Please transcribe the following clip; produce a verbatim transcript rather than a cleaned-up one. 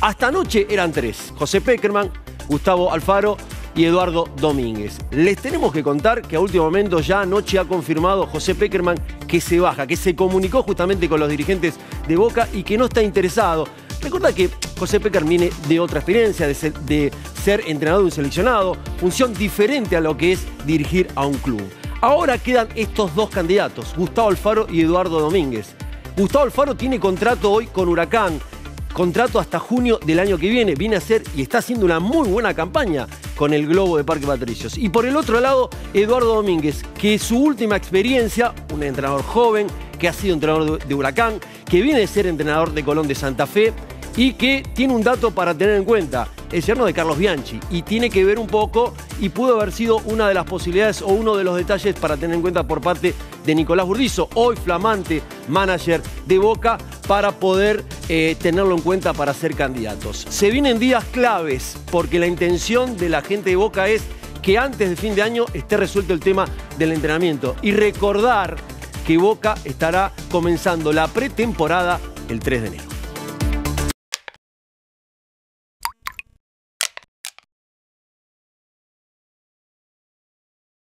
Hasta anoche eran tres: José Pekerman, Gustavo Alfaro y Eduardo Domínguez. Les tenemos que contar que a último momento ya anoche ha confirmado José Pekerman que se baja, que se comunicó justamente con los dirigentes de Boca y que no está interesado. Recuerda que José Pekerman viene de otra experiencia, de ser, de ser entrenador de un seleccionado, función diferente a lo que es dirigir a un club. Ahora quedan estos dos candidatos, Gustavo Alfaro y Eduardo Domínguez. Gustavo Alfaro tiene contrato hoy con Huracán, contrato hasta junio del año que viene. Viene a hacer y está haciendo una muy buena campaña con el Globo de Parque Patricios. Y por el otro lado, Eduardo Domínguez, que su última experiencia, un entrenador joven, que ha sido entrenador de Huracán, que viene de ser entrenador de Colón de Santa Fe y que tiene un dato para tener en cuenta: es yerno de Carlos Bianchi y tiene que ver un poco y pudo haber sido una de las posibilidades o uno de los detalles para tener en cuenta por parte de Nicolás Burdizo, hoy flamante manager de Boca, para poder eh, tenerlo en cuenta para ser candidatos. Se vienen días claves porque la intención de la gente de Boca es que antes de fin de año esté resuelto el tema del entrenamiento y recordar que Boca estará comenzando la pretemporada el tres de enero.